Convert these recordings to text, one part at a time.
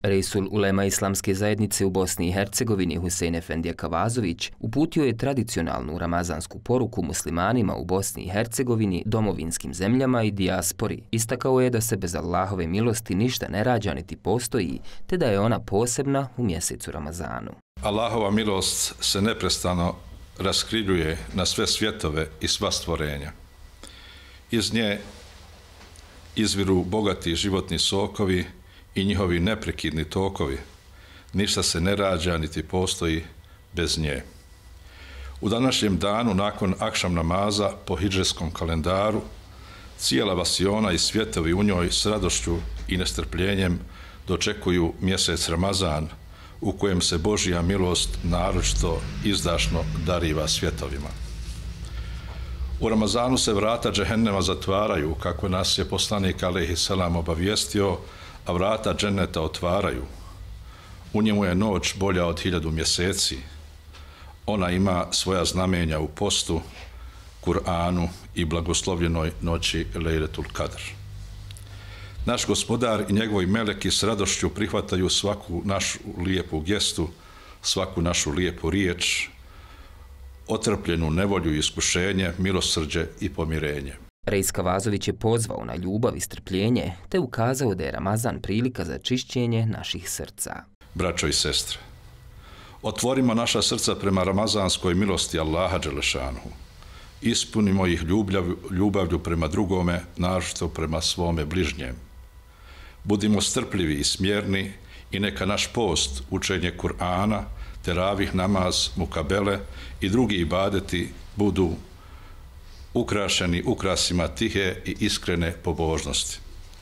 Reisul ulema Islamske zajednice u Bosni i Hercegovini Husein Efendija Kavazović uputio je tradicionalnu ramazansku poruku muslimanima u Bosni i Hercegovini, domovinskim zemljama i dijaspori. Istakao je da se bez Allahove milosti ništa ne rađa niti postoji, te da je ona posebna u mjesecu Ramazanu. Allahova milost se neprestano raskriljuje na sve svjetove i sva stvorenja. Iz nje izviru bogati životni sokovi i njihovi neprekidni tokovi. Ništa se ne rađa niti postoji bez nje. U današnjem danu, nakon akšam namaza po hidžetskom kalendaru, cijela vasiona i svjetovi u njoj s radošću i nestrpljenjem dočekuju mjesec Ramazan, u kojem se Božja milost naročito izdašno dariva svjetovima. U Ramazanu se vrata džehennema zatvaraju, kako nas je poslanik alejhi selam obavijestio, a vrata dženeta otvaraju. U njemu je noć bolja od 1000 mjeseci. Ona ima svoja znamenja u postu, Kur'anu i blagoslovljenoj noći Lejletul Kadr. Naš gospodar i njegovi meleki s radošću prihvataju svaku našu lijepu gestu, svaku našu lijepu riječ, otrpljenu nevolju i iskušenje, milosrđe i pomirenje. Reis Kavazović je pozvao na ljubav i strpljenje, te ukazao da je Ramazan prilika za čišćenje naših srca. Braćo i sestre, otvorimo naša srca prema ramazanskoj milosti Allaha dželešanuhu. Ispunimo ih ljubavlju prema drugome, naročito prema svome bližnjem. Budimo strpljivi i smjerni i neka naš post, učenje Kur'ana, teravih namaz, mukabele i drugi ibadeti budu ukrašeni ukrasima tihe i iskrene pobožnosti.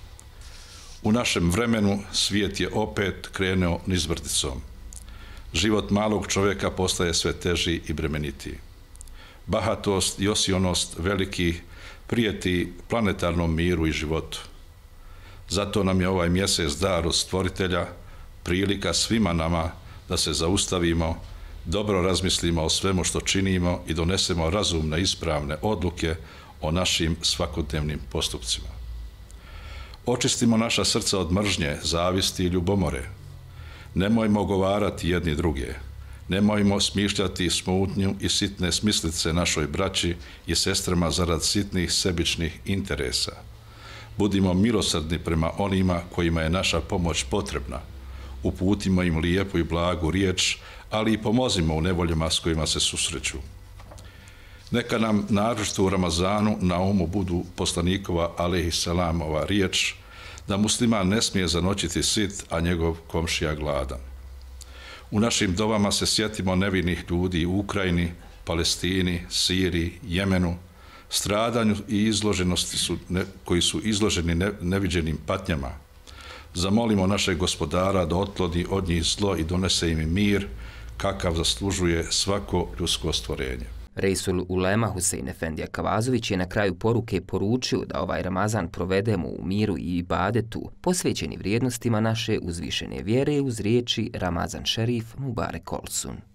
U našem vremenu svijet je opet krenuo nizbrdicom. Život malog čovjeka postaje sve teži i bremenitiji. Bahatost i osionost velikih prijeti planetarnom miru i životu. Zato nam je ovaj mjesec dar od Stvoritelja, prilika svima nama da se zaustavimo, dobro razmislimo o svemu što činimo i donesemo razumne, ispravne odluke o našim svakodnevnim postupcima. Očistimo naša srca od mržnje, zavisti i ljubomore. Nemojmo ogovarati jedni druge. Nemojmo smišljati smutnju i sitne smislice našoj braći i sestrama zarad sitnih sebičnih interesa. Budimo milosrdni prema onima kojima je naša pomoć potrebna. Uputimo im lijepu i blagu riječ, ali i pomozimo u nevoljama s kojima se susreću. Neka nam naročito u Ramazanu na umu budu poslanikova alejhi selamova riječ da musliman ne smije zanoćiti sit, a njegov komšija gladan. U našim dovama se sjetimo nevinih ljudi u Ukrajini, Palestini, Siriji, Jemenu, stradanju i izloženosti koji su izloženi neviđenim patnjama. Zamolimo našeg gospodara da otkloni od njih zlo i donese im mir, kakav zaslužuje svako ljudsko stvorenje. Reisul ulema Husein Efendija Kavazović je na kraju poruke poručio da ovaj Ramazan provedemo u miru i ibadetu, posvećeni vrijednostima naše uzvišene vjere uz riječi Ramazan Šerif Mubarek Olsun.